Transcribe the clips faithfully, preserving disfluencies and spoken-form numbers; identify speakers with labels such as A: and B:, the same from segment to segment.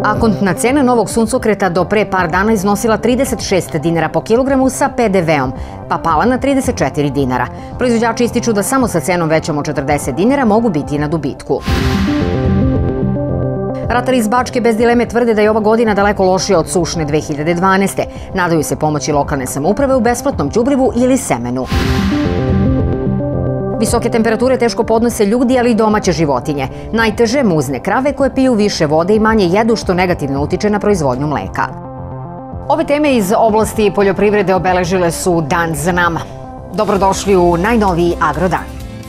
A: Akontna cena novog suncokreta do pre par dana iznosila trideset šest dinara po kilogramu sa pe de veom, pa pala na trideset četiri dinara. Proizvođači ističu da samo sa cenom većom od četrdeset dinara mogu biti na dobitku. Ratari iz Bačke bez dileme tvrde da je ova godina daleko lošija od sušne dve hiljade dvanaeste. Nadaju se pomoći lokalne samouprave u besplatnom đubrivu ili semenu. Visoke temperature teško podnose ljudi, ali i domaće životinje. Najteže muzne krave koje piju više vode i manje jedu, što negativno utiče na proizvodnju mleka. Ove teme iz oblasti poljoprivrede obeležile su dan za nama. Dobrodošli u najnoviji Agrodan.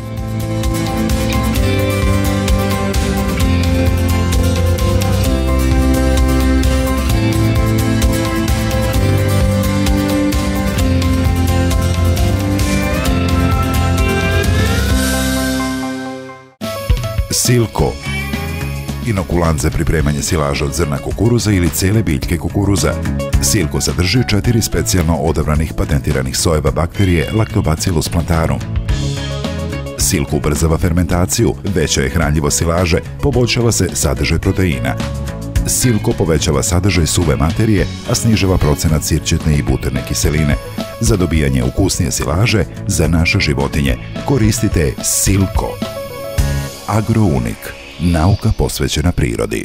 B: Silko. Inokulant za pripremanje silaža od zrna kukuruza ili cele biljke kukuruza. Silko sadrži četiri specijalno odabranih patentiranih sojeva bakterije Lactobacillus plantarum. Silko ubrzava fermentaciju, veća je hranljivost silaže, poboljšava se sadržaj proteina. Silko povećava sadržaj suve materije, a snižava procenat sirćetne i buterne kiseline. Za dobijanje ukusnije silaže za naše životinje koristite Silko. Agrounik. Nauka posvećena prirodi.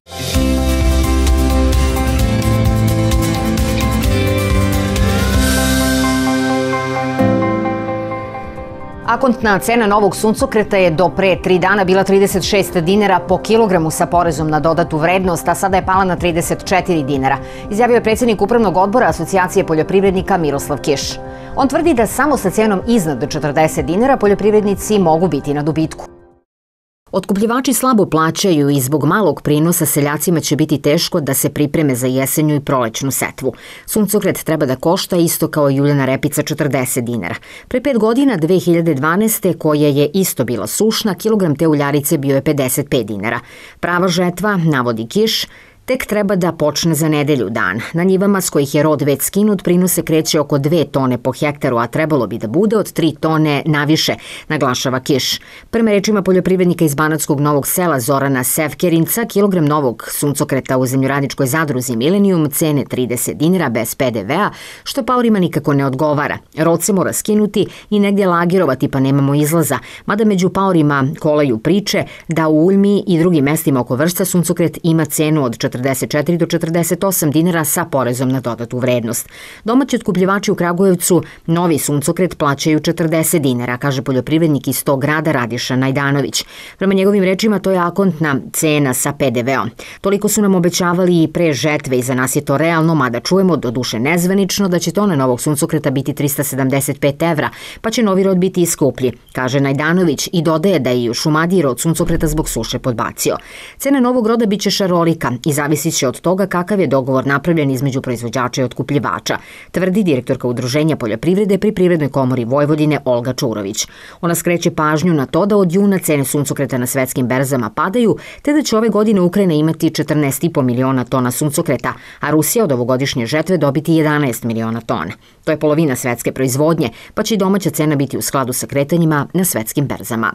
A: Akontna cena novog suncokreta je do pre tri dana bila trideset šest dinara po kilogramu sa porezom na dodatu vrednost, a sada je pala na trideset četiri dinara, izjavio je predsjednik Upravnog odbora Asocijacije poljoprivrednika Miroslav Kiš. On tvrdi da samo sa cenom iznad četrdeset dinara poljoprivrednici mogu biti na dobitku. Otkupljivači slabo plaćaju i zbog malog prinosa seljacima će biti teško da se pripreme za jesenju i prolećnu setvu. Suncokret treba da košta isto kao juljana repica četrdeset dinara. Pre pet godina, dve hiljade dvanaeste, koja je isto bila sušna, kilogram te uljarice bio je pedeset pet dinara. Prava žetva, navodi Kiš, tek treba da počne za nedelju dan. Na njivama s kojih je rod već skinut prinose kreće oko dve tone po hektaru, a trebalo bi da bude od tri tone naviše, naglašava Kiš. Prema rečima poljoprivrednika iz Banatskog Novog Sela Zorana Sevkerinca, kilogram novog suncokreta u zemljoradničkoj zadruzi Milenijum cene trideset dinara bez pe de vea, što paorima nikako ne odgovara. Rod se mora skinuti i negdje lagirovati, pa nemamo izlaza, mada među paorima kolaju priče da u Uljmi i drugim mestima oko Vršca suncokret ima cenu od četrdeset četiri do četrdeset osam dinara sa porezom na dodatu vrednost. Domaći otkupljivači u Kragujevcu novi suncokret plaćaju četrdeset dinara, kaže poljoprivrednik iz tog grada Radiša Najdanović. Prema njegovim rečima to je akontna cena sa pe de veom. Toliko su nam obećavali i pre žetve i za nas je to realno, mada čujemo do duše nezvanično da će tona novog suncokreta biti trista sedamdeset pet evra, pa će novi rod biti i skuplji, kaže Najdanović i dodaje da je i u Šumadiji rod suncokreta zbog suše podbacio. Cena novog roda biće šarolika i zavisit će od toga kakav je dogovor napravljen između proizvođača i otkupljivača, tvrdi direktorka Udruženja poljoprivrede pri Privrednoj komori Vojvodine Olga Čurović. Ona skreće pažnju na to da od juna cene suncokreta na svetskim berzama padaju, te da će ove godine Ukrajina imati četrnaest i po miliona tona suncokreta, a Rusija od ovogodišnje žetve dobiti jedanaest miliona tona. To je polovina svetske proizvodnje, pa će i domaća cena biti u skladu sa kretanjima na svetskim berzama.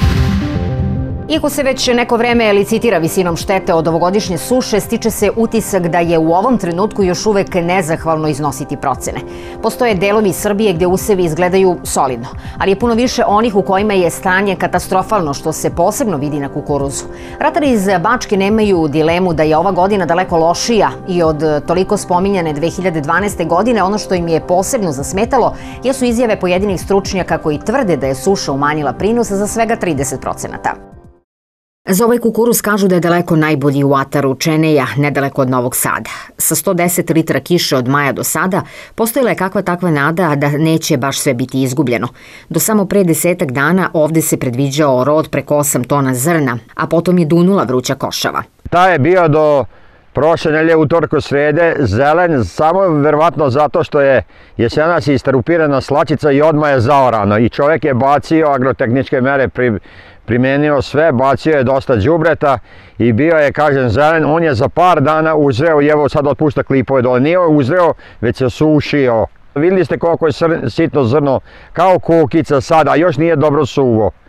A: Iako se već neko vreme licitira visinom štete od ovogodišnje suše, stiče se utisak da je u ovom trenutku još uvek nezahvalno iznositi procene. Postoje delovi Srbije gdje usevi izgledaju solidno, ali je puno više onih u kojima je stanje katastrofalno, što se posebno vidi na kukuruzu. Ratari iz Bačke nemaju dilemu da je ova godina daleko lošija i od toliko spominjane dve hiljade dvanaeste. godine. Ono što im je posebno zasmetalo jesu izjave pojedinih stručnjaka koji tvrde da je suša umanjila prinos za svega trideset procenata. Za ovaj kukuruz kažu da je daleko najbolji u ataru Čeneja, nedaleko od Novog Sada. Sa sto deset litra kiše od maja do sada postojala je kakva takva nada da neće baš sve biti izgubljeno. Do samo pre desetak dana ovde se predviđao rod preko osam tona zrna, a potom je dunula vruća košava.
C: Ta je bio do prošle nedelje utorka srede zelen, samo verovatno zato što je jesenas istrupirana slačica i odmah je zaorano i čovjek je bacio agrotehničke mere pri primenio sve, bacio je dosta đubreta i bio je, kažem, zelen. On je za par dana uzreo i evo sad otpušta klipove dole. Nije uzreo, već se sušio. Vidjeli ste koliko je sitno zrno, kao kukica sada, a još nije dobro suvo.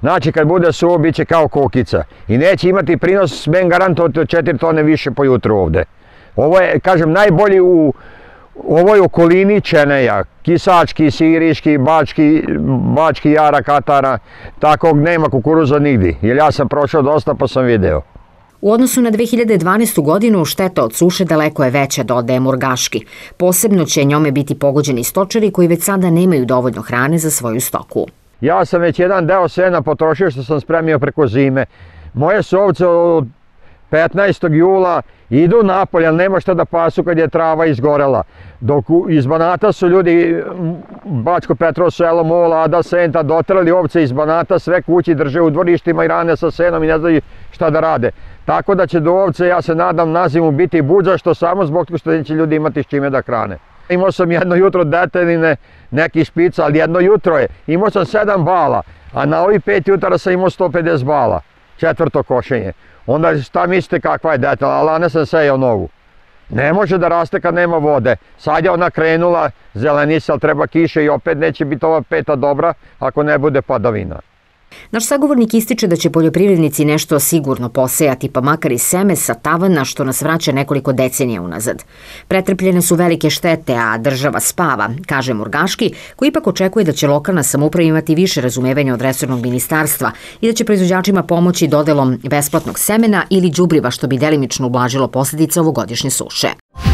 C: Znači kad bude suvo, bit će kao kokica. I neće imati prinos, smem garantovati od četiri tone više po jutru ovde. Ovo je, kažem, najbolji u ovoj okolini Čeneja. Kisački, Siriški, Bački, Bački Jarak, Katara, takvog nema kukuruza nigdje. Jer ja sam prošao dosta pa sam video.
A: U odnosu na dve hiljade dvanaestu. godinu šteta od suše daleko je veća, dodaje Murgaški. Posebno će njome biti pogođeni stočari koji već sada nemaju dovoljno hrane za svoju stoku.
C: Ja sam već jedan deo sena potrošio što sam spremio preko zime. Moje su ovce od petnaestog jula idu napolje, ali nema šta da pasu kad je trava izgorela. Dok iz Banata su ljudi, Bačko Petrovo selo, Mola, Ada, Senta, doterali ovce iz Banata, sve kući drže u dvorištima i rane sa senom i ne znaju šta da rade. Tako da će do ovce, ja se nadam, na zimu biti budzašto samo zbog toga što neće ljudi imati s čime da hrane. Imao sam jedno jutro detenine, neki špica, ali jedno jutro je. Imao sam sedam bala, a na ovih pet jutara sam imao sto pedeset bala. Četvrto košenje. Onda šta mislite kakva je detelina, ali lane sam sejao novu. Ne može da raste kad nema vode. Sad je ona krenula, zelenisa, ali treba kiše i opet neće biti ova peta dobra ako ne bude padavina.
A: Naš sagovornik ističe da će poljoprivrednici nešto sigurno posejati, pa makar i seme sa tavana, što nas vraća nekoliko decenija unazad. Pretrpljene su velike štete, a država spava, kaže Murgaški, koji ipak očekuje da će lokalna samouprava imati više razumevanja od resornog ministarstva i da će proizvođačima pomoći dodelom besplatnog semena ili đubriva, što bi delimično ublažilo posljedice ovogodišnje suše.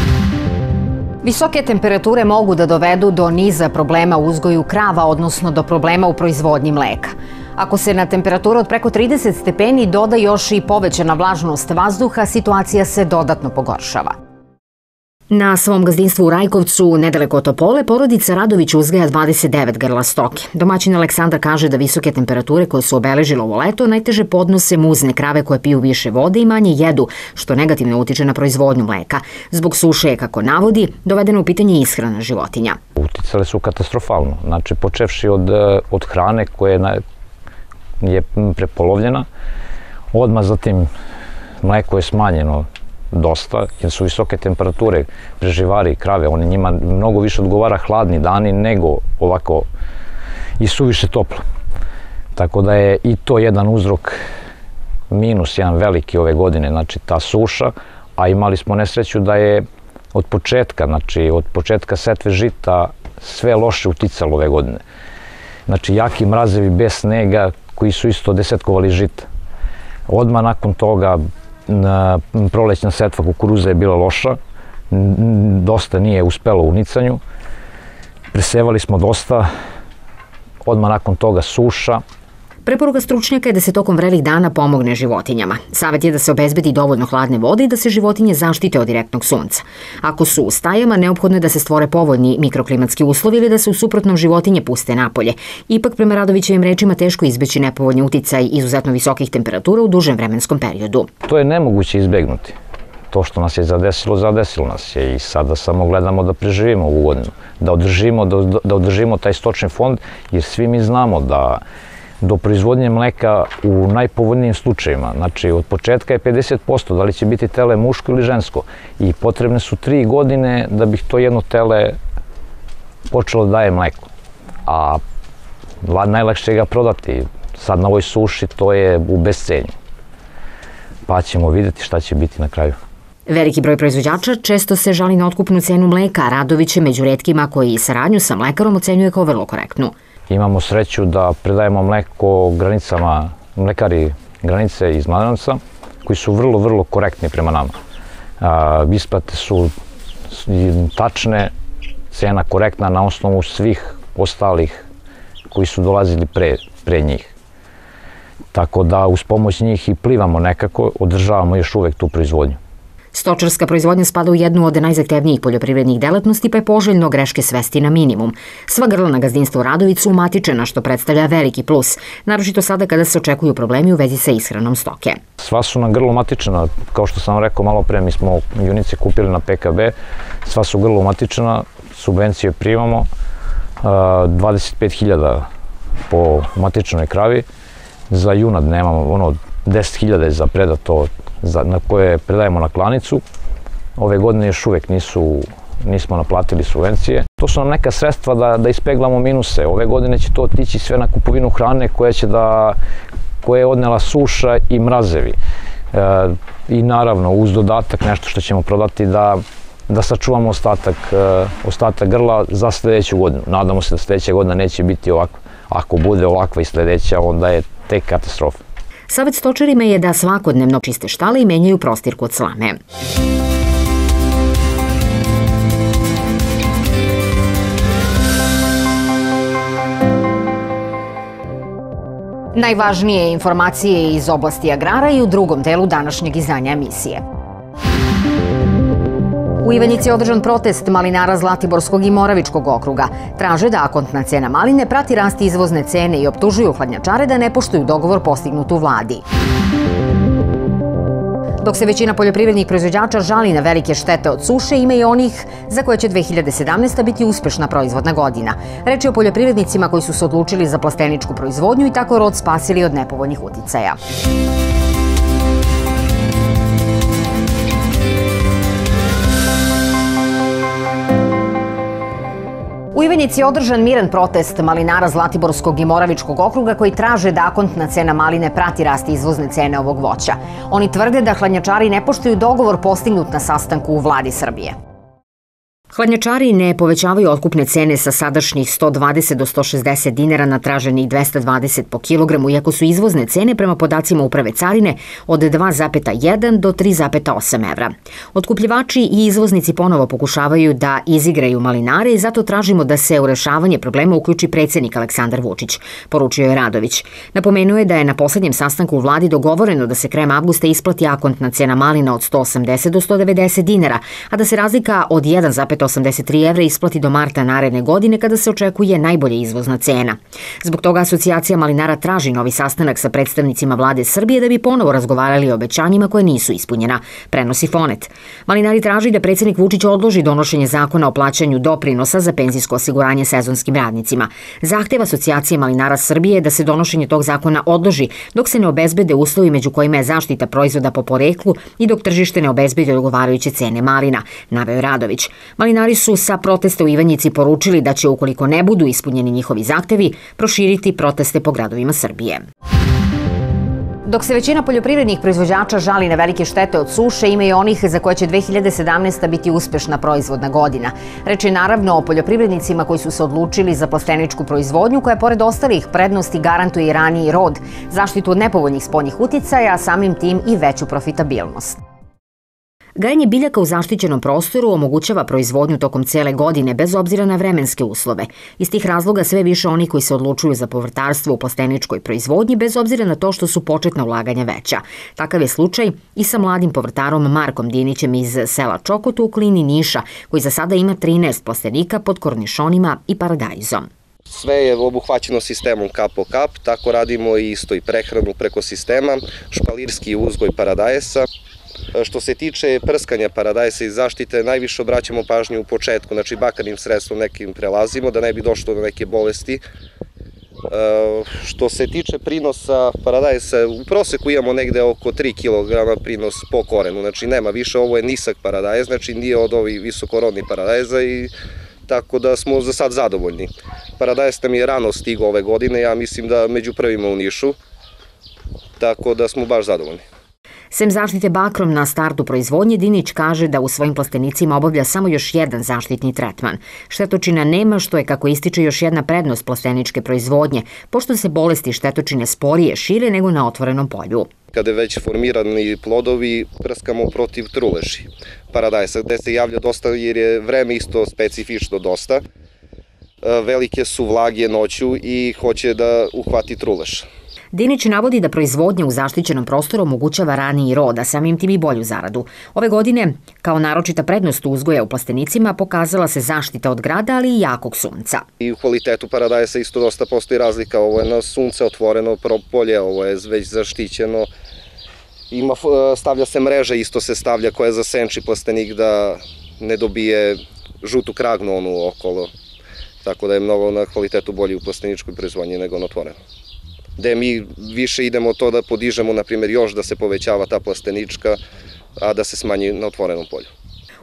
A: Visoke temperature mogu da dovedu do niza problema u uzgoju krava, odnosno do problema u proizvodnji mleka. Ako se na temperaturu od preko trideset stepeni doda još i povećana vlažnost vazduha, situacija se dodatno pogoršava. Na svom gazdinstvu u Rajkovcu, nedaleko od Topole, porodica Radović uzgaja dvadeset devet grla stoke. Domaćin Aleksandar kaže da visoke temperature koje su obeležile ovo leto najteže podnose muzne krave koje piju više vode i manje jedu, što negativno utiče na proizvodnju mleka. Zbog suše je, kako navodi, dovedeno u pitanje ishrana životinja.
D: Uticale su katastrofalno, znači počevši od, od hrane koje na, je prepolovljena, odmah zatim mleko je smanjeno dosta, jer su visoke temperature, preživari, krave, oni njima mnogo više odgovara hladni dani nego ovako i suviše toplo. Tako da je i to jedan uzrok, minus jedan veliki ove godine, znači ta suša, a imali smo nesreću da je od početka, znači od početka setve žita sve loše uticalo ove godine. Znači jaki mrazevi bez snega koji su isto desetkovali žita. Odmah nakon toga prolećna setva kukuruza je bila loša, dosta nije uspelo u nicanju, presevali smo dosta, odmah nakon toga suša.
A: Preporuka stručnjaka je da se tokom vrelih dana pomogne životinjama. Savjet je da se obezbedi dovoljno hladne vode i da se životinje zaštite od direktnog sunca. Ako su u stajama, neophodno je da se stvore povoljni mikroklimatski uslovi ili da se u suprotnom životinje puste napolje. Ipak, prema Radovićevim rečima, teško izbeći nepovoljni uticaj izuzetno visokih temperatura u dužem vremenskom periodu.
D: To je nemoguće izbegnuti. To što nas je zadesilo, zadesilo nas je i sada samo gledamo da preživimo ovu godinu, da održimo, da, da održimo taj stočni fond, jer svi mi znamo da do proizvodnje mleka u najpovoljnijim slučajevima, znači od početka je pedeset posto, da li će biti tele muško ili žensko, i potrebne su tri godine da bi to jedno tele počelo da daje mleko. A najlakše ga prodati, sad na ovoj suši to je u bescenju. Pa ćemo vidjeti šta će biti na kraju.
A: Veliki broj proizvođača često se žali na otkupnu cenu mleka, a Radović je među retkima koji saradnju sa mlekarom ocenjuje kao vrlo korektnu.
D: Imamo sreću da predajemo mleko granicama, mlekari granice iz Mladenovca, koji su vrlo, vrlo korektni prema nama. A, isplate su tačne, cena korektna na osnovu svih ostalih koji su dolazili pre, pre njih. Tako da uz pomoć njih i plivamo nekako, održavamo još uvek tu proizvodnju.
A: Stočarska proizvodnja spada u jednu od najzahtevnijih poljoprivrednih delatnosti, pa je poželjno greške svesti na minimum. Sva grla na gazdinstvu Radović su umatičena, što predstavlja veliki plus, naročito sada kada se očekuju problemi u vezi sa ishranom stoke.
D: Sva su na grlo umatičena, kao što sam rekao malo pre, mi smo junice kupili na P K B, sva su grlo umatičena, subvencije primamo, dvadeset pet hiljada po umatičenoj kravi, za junad nemamo, ono, deset hiljada je za predato, na koje predajemo na klanicu. Ove godine još uvek nisu nismo naplatili subvencije. To su nam neka sredstva da, da ispeglamo minuse. Ove godine će to otići sve na kupovinu hrane koje će da, koje je odnela suša i mrazevi. E, I naravno uz dodatak nešto što ćemo prodati da, da sačuvamo ostatak, e, ostatak grla za sljedeću godinu. Nadamo se da sljedeća godina neće biti ovako. Ako bude ovakva i sljedeća, onda je tek katastrofa.
A: Savet stočarima je da svakodnevno čiste štale i menjaju prostirku od slame. Najvažnije informacije iz oblasti agrara i u drugom delu današnjeg izdanja emisije. U Ivanjici je održan protest malinara Zlatiborskog i Moravičkog okruga. Traže da akontna cena maline prati rast izvozne cene i optužuju hladnjačare da ne poštuju dogovor postignut u vladi. Dok se većina poljoprivrednih proizvođača žali na velike štete od suše, ima i onih za koje će dve hiljade sedamnaesta. biti uspešna proizvodna godina. Reč je o poljoprivrednicima koji su se odlučili za plasteničku proizvodnju i tako rod spasili od nepovoljnih uticaja. U Ivanjici je održan miran protest malinara Zlatiborskog i Moravičkog okruga koji traže da akontna cena maline prati rast izvozne cene ovog voća. Oni tvrde da hladnjačari ne poštuju dogovor postignut na sastanku u vladi Srbije. Hladnjačari ne povećavaju otkupne cene sa sadašnjih sto dvadeset do sto šezdeset dinara na traženih dvesta dvadeset po kilogramu, iako su izvozne cene prema podacima Uprave carine od dva zarez jedan do tri zarez osam evra. Otkupljivači i izvoznici ponovo pokušavaju da izigraju malinare i zato tražimo da se u rešavanje problema uključi predsjednik Aleksandar Vučić, poručio je Radović. Napomenuo je da je na poslednjem sastanku u vladi dogovoreno da se krajem avgusta isplati akontna cena malina od sto osamdeset do sto devedeset dinara, a da se razlika od jedan zarez osamdeset tri evra isplati do marta naredne godine kada se očekuje najbolja izvozna cena. Zbog toga Asocijacija malinara traži novi sastanak sa predstavnicima vlade Srbije da bi ponovo razgovarali o obećanjima koje nisu ispunjena, prenosi Fonet. Malinari traži da predsjednik Vučić odloži donošenje zakona o plaćanju doprinosa za penzijsko osiguranje sezonskim radnicima. Zahtev Asocijacije malinara Srbije je da se donošenje tog zakona odloži dok se ne obezbede uslovi među kojima je zaštita proizvoda po poreklu i dok tržište ne obezbede odgovarajuće cene malina, naveo Radović. Malinari su sa protesta u Ivanjici poručili da će, ukoliko ne budu ispunjeni njihovi zahtevi, proširiti proteste po gradovima Srbije. Dok se većina poljoprivrednih proizvođača žali na velike štete od suše, ima i onih za koje će dve hiljade sedamnaesta. biti uspešna proizvodna godina. Reč je naravno o poljoprivrednicima koji su se odlučili za plasteničku proizvodnju koja pored ostalih prednosti garantuje i raniji rod, zaštitu od nepovoljnih spoljnih uticaja, a samim tim i veću profitabilnost. Gajenje biljaka u zaštićenom prostoru omogućava proizvodnju tokom cele godine bez obzira na vremenske uslove. Iz tih razloga sve više oni koji se odlučuju za povrtarstvo u plasteničkoj proizvodnji bez obzira na to što su početna ulaganja veća. Takav je slučaj i sa mladim povrtarom Markom Dinićem iz sela Čokot u okolini Niša, koji za sada ima trinaest plastenika pod kornišonima i paradajzom.
E: Sve je obuhvaćeno sistemom kap po kap, tako radimo isto i prehranu preko sistema, špalirski uzgoj paradajsa. Što se tiče prskanja paradajsa i zaštite, najviše obraćamo pažnju u početku, znači bakarnim sredstvom nekim prelazimo da ne bi došlo do neke bolesti. Što se tiče prinosa paradajsa, u proseku imamo negde oko tri kilograma prinos po korenu, znači nema više, ovo je nisak paradajz, znači nije od ovih visokorodnih paradajza i tako da smo za sad zadovoljni. Paradajz nam je rano stigao ove godine, ja mislim da među prvima u Nišu, tako da smo baš zadovoljni.
A: Sem zaštite bakrom na startu proizvodnje, Dinić kaže da u svojim plastenicima obavlja samo još jedan zaštitni tretman. Štetočina nema, što je, kako ističe, još jedna prednost plasteničke proizvodnje, pošto se bolesti štetočine sporije šire nego na otvorenom polju.
E: Kada je već formirani plodovi, prskamo protiv truleši paradajsa, gde se javlja dosta jer je vreme isto specifično dosta. Velike su vlage noću i hoće da uhvati truleš.
A: Dinić navodi da proizvodnja u zaštićenom prostoru omogućava raniji rod, a samim tim i bolju zaradu. Ove godine, kao naročita prednost uzgoja u plastenicima, pokazala se zaštita od grada, ali i jakog sunca.
E: I u kvalitetu paradajsa isto dosta postoji razlika. Ovo je na sunce otvoreno polje, ovo je već zaštićeno. Ima, stavlja se mreža, isto se stavlja koja zasenči plastenik da ne dobije žutu kragnu onu okolo. Tako da je mnogo na kvalitetu bolji u plasteničkoj proizvodnji nego na otvorenom. Gde mi više idemo to da podižemo, na primjer, još da se povećava ta plastenička, a da se smanji na otvorenom polju.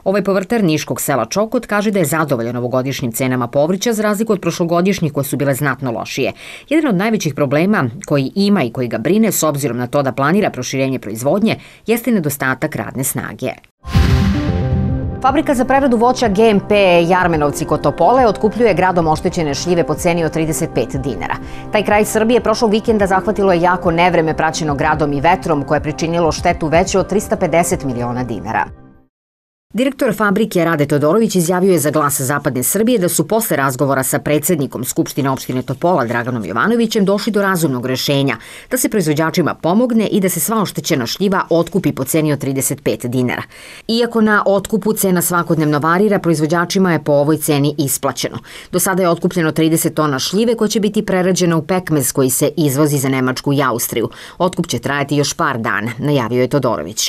A: Ovaj povrtar niškog sela Čokot kaže da je zadovoljan ovogodišnjim cenama povrća za razliku od prošlogodišnjih koje su bile znatno lošije. Jedan od najvećih problema koji ima i koji ga brine s obzirom na to da planira proširenje proizvodnje jeste nedostatak radne snage. Fabrika za preradu voća G M P Jarmenovci kod Topole otkupljuje gradom oštećene šljive po ceni od trideset pet dinara. Taj kraj Srbije prošlog vikenda zahvatilo je jako nevreme praćeno gradom i vetrom koje je pričinilo štetu veću od trista pedeset miliona dinara. Direktor fabrike Rade Todorović izjavio je za Glas Zapadne Srbije da su posle razgovora sa predsednikom Skupštine opštine Topola Draganom Jovanovićem došli do razumnog rešenja da se proizvođačima pomogne i da se sva oštećena šljiva otkupi po ceni od trideset pet dinara. Iako na otkupu cena svakodnevno varira, proizvođačima je po ovoj ceni isplaćeno. Do sada je otkupljeno trideset tona šljive koja će biti prerađena u pekmez koji se izvozi za Nemačku i Austriju. Otkup će trajati još par dana, najavio je Todorović.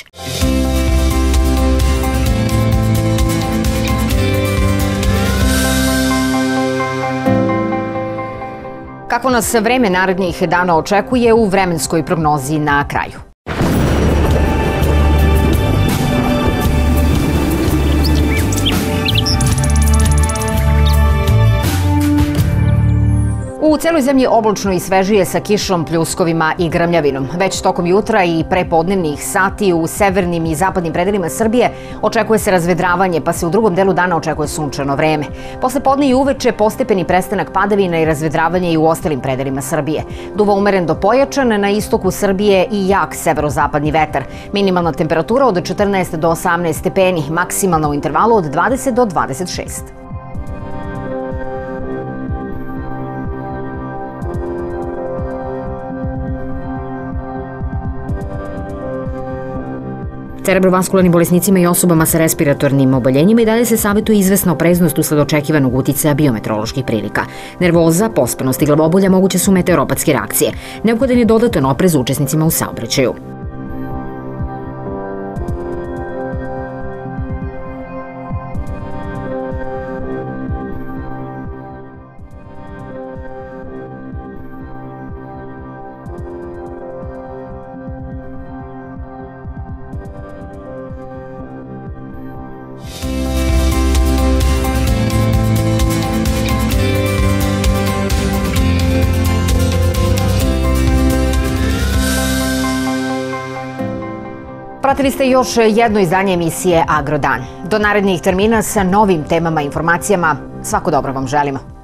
A: Kako nas vreme narednih dana očekuje u vremenskoj prognozi na kraju. U celoj zemlji oblačno i svežije sa kišom, pljuskovima i grmljavinom. Već tokom jutra i prepodnevnih sati u severnim i zapadnim predelima Srbije očekuje se razvedravanje, pa se u drugom delu dana očekuje sunčano vreme. Posle podne i uveče postepeni prestanak padavina i razvedravanje i u ostalim predelima Srbije. Duva umeren do pojačan, na istoku Srbije i jak severozapadni vetar. Minimalna temperatura od četrnaest do osamnaest stepeni, maksimalna u intervalu od dvadeset do dvadeset šest. Cerebrovaskularnim bolesnicima i osobama sa respiratornim oboljenjima i dalje se savjetuje izvesna opreznost usled očekivanog uticaja biometeoroloških prilika. Nervoza, pospanost i glavobolja moguće su meteoropatske reakcije. Neophodan je dodatan oprez učesnicima u saobraćaju. Pratili ste još jedno izdanje emisije Agrodan. Do narednih termina sa novim temama i informacijama. Svako dobro vam želimo.